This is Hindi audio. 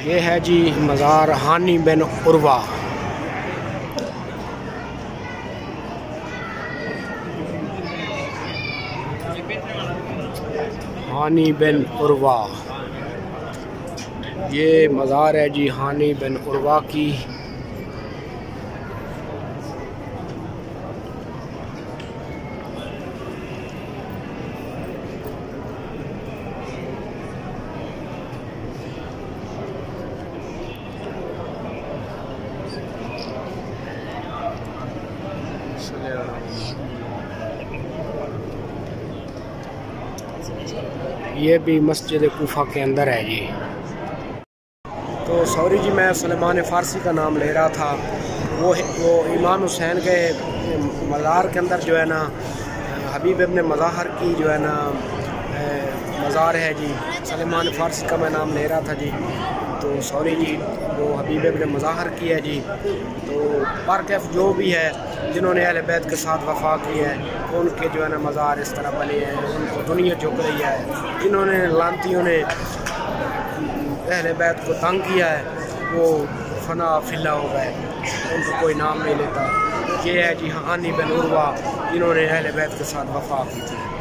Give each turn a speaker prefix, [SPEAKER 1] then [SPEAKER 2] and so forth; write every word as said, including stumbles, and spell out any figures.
[SPEAKER 1] ये है जी मज़ार हानी बिन उर्वा। हानी बिन उर्वा ये मज़ार है जी हानी बिन उर्वा की। ये भी मस्जिद कूफा के अंदर है जी। तो सॉरी जी, मैं सलेमान फ़ारसी का नाम ले रहा था। वो वो इमाम हुसैन के मज़ार के अंदर जो है ना हबीब इब्न मज़ाहर की जो है ना मज़ार है जी। सलेमान फ़ारसी का मैं नाम ले रहा था जी, तो सॉरी जी, वो हबीब इब्न मज़ाहर की है जी। तो पर कैफ जो भी है जिन्होंने अहले बैत के साथ वफा की है उनके जो है ना मज़ार इस तरह बने हैं, उनको दुनिया झुक रही है। जिन्होंने लानतियों ने अहले बैत को तंग किया है वो फना फिला हो गए, उनको कोई नाम नहीं लेता। ये है जी हानी बिन उर्वा जिन्होंने अहले बैत के साथ वफा की थी।